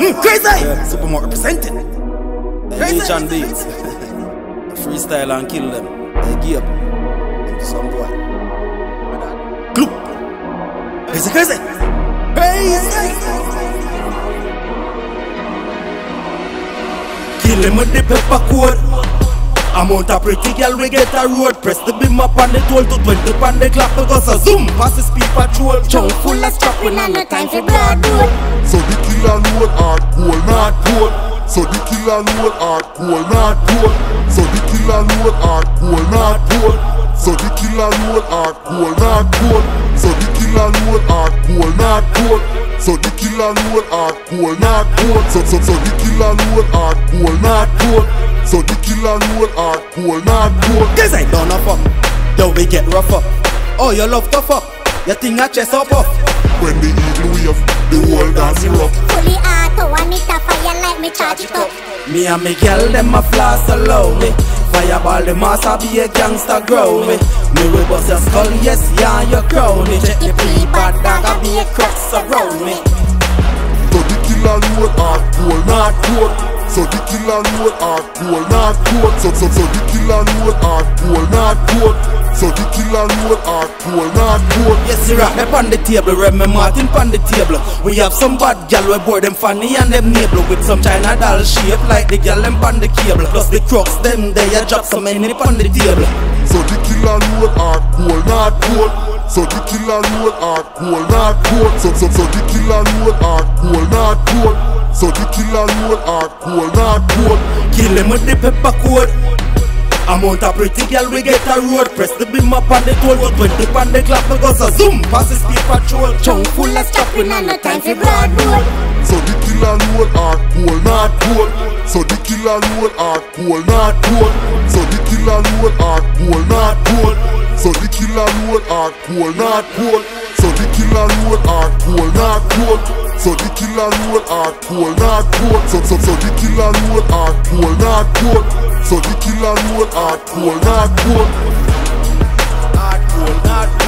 Crazy! Yeah, Supermarket representing. Crazy and beats. Freestyle and kill them. They give up. Some boy. Gloop. Crazy, crazy. Crazy. Kill him with the pepper coat. Amount of pretty girl we get a road. Press the beam up on the toll to 20 on the clock because a zoom pass the speed patrol. Chunk full of strap, we not no time for broad road. So the killer load hardcore, not cold. So the killer load hardcore, not cold. So the killer load hardcore, not cold. So the killer load hardcore, not cold. So the killer load hardcore, not cold. So the killer load hardcore, not cold. So the killer load hardcore, not cold. So the killer load hardcore, not cold. Cause I don't know fuck. Yo, we get rough up. Oh, you love tough up. You think I chest up off. When the eagle wave, the whole dance rough. Fully auto, I need a fire like me charge it up. Me and me girl, them a floss allow me. Fireball, the master be a gangster grow me. Me will bust your skull, yes, yeah, your crown me. Check the pre-bad dog, I be a crux around me. So the killer load hardcore, not cold. So the killer load hardcore, not cold. So the killer load hardcore, not cold. So the killer load hardcore, not cold. Yes, you rock up on the table, Remy Martin on the table. We have some bad gal, we boy them funny and them neighbor. With some China doll shape like the gal them on the cable. Plus the crooks them, they a drop some money on the table. So the killer load hardcore, not cold. So the killer load hardcore, not cold. So the killer load hardcore, not cold. So the killer load hardcore, not cold. Kill him with the pepper coat. Amount of pretty girl we get a road. Press the beam up on the toll. 20 on the clock because a zoom pass the speed patrol. Chunk full of strap, we not no time for broad road. So the killer load hardcore, not cold. So the killer load hardcore, not cold. So the killer load hardcore, not cold. So the killer load hardcore, not cold. So the killer load hardcore, not cold. So the killer load hardcore, not cold. So the killer load hardcore, not cold. So the killer load hardcore, not cold. Hardcore, not